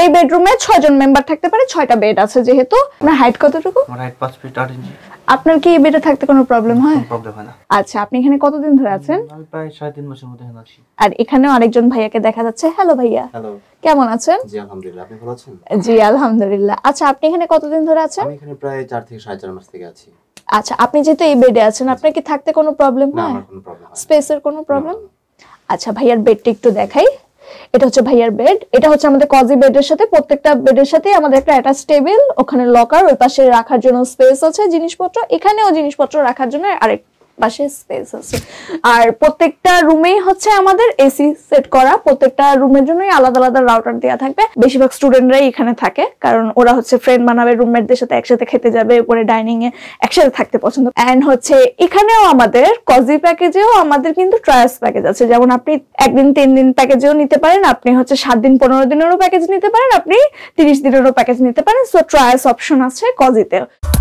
এই বেডরুমে 6 জন মেম্বার থাকতে পারে, 6টা বেড আছে। যেহেতু আপনার হাইট কতটুকু? আমার হাইট 5 ফিট 8 ইঞ্চি। আপনার কি এই বেডে থাকতে কোনো প্রবলেম হয়? কোনো প্রবলেম হয় না। আচ্ছা, আপনি এখানে কতদিন ধরে আছেন? আমি প্রায় 3.5 মাসের মতো এখানে আছি। আর এখানেও আরেকজন ভাইয়াকে দেখা যাচ্ছে। হ্যালো ভাইয়া। হ্যালো। কেমন আছেন? জি আলহামদুলিল্লাহ, আপনি ভালো আছেন? জি আলহামদুলিল্লাহ। আচ্ছা, আপনি এখানে কতদিন ধরে আছেন? আমি এখানে প্রায় 4 থেকে 4.5 মাস থেকে আছি। আচ্ছা, আপনি যেহেতু এই বেডে আছেন, আপনার কি থাকতে কোনো প্রবলেম হয়? না, আমার কোনো প্রবলেম হয় না। স্পেসের কোনো প্রবলেম? আচ্ছা, ভাইয়ার বেডটা একটু দেখাই। এটা হচ্ছে ভাইয়ার বেড। এটা হচ্ছে আমাদের কজি বেডের সাথে, প্রত্যেকটা বেডের সাথে আমাদের একটা অ্যাটাচ টেবিল, ওখানে লকার, ওই পাশে রাখার জন্য স্পেস আছে জিনিসপত্র, এখানেও জিনিসপত্র রাখার জন্য আরেক পাশে স্পেস আছে। আর প্রত্যেকটা রুমেই হচ্ছে আমাদের এসি সেট করা, প্রত্যেকটা রুমের জন্যই আলাদা আলাদা রাউটার দেওয়া থাকবে। বেশিরভাগ স্টুডেন্টরাই এখানে থাকে, কারণ ওরা হচ্ছে ফ্রেন্ড বানাবে, রুমমেটদের সাথে একসাথে খেতে যাবে, উপরে ডাইনিং এ একসাথে থাকতে পছন্দ। এন্ড হচ্ছে এখানেও আমাদের কজি প্যাকেজেও আমাদের কিন্তু ট্রায়ালস প্যাকেজ আছে, যেমন আপনি 1 দিন 3 দিন প্যাকেজেও নিতে পারেন, আপনি হচ্ছে 7 দিন 15 দিনেরও প্যাকেজ নিতে পারেন, আপনি 30 দিনেরও প্যাকেজ নিতে পারেন। সো ট্রায়ালস অপশন আছে কজিতে।